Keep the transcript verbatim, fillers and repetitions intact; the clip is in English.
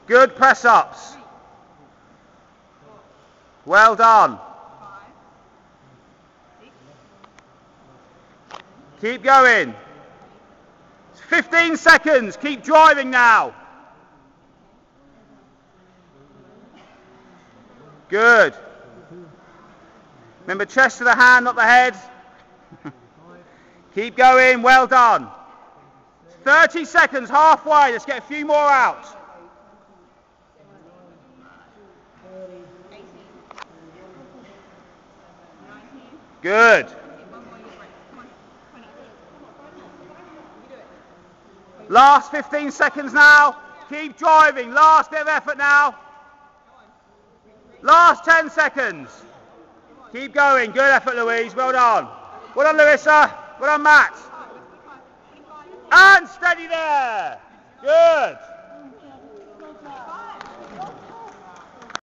Good press ups. Well done. Keep going. fifteen seconds. Keep driving now. Good. Remember, chest to the hand, not the head. Keep going. Well done. thirty seconds, halfway. Let's get a few more out. Good. Last fifteen seconds now. Keep driving. Last bit of effort now. Last ten seconds. Keep going. Good effort, Louise. Well done. Well done, Larissa. Well done, Matt. And steady there. Good.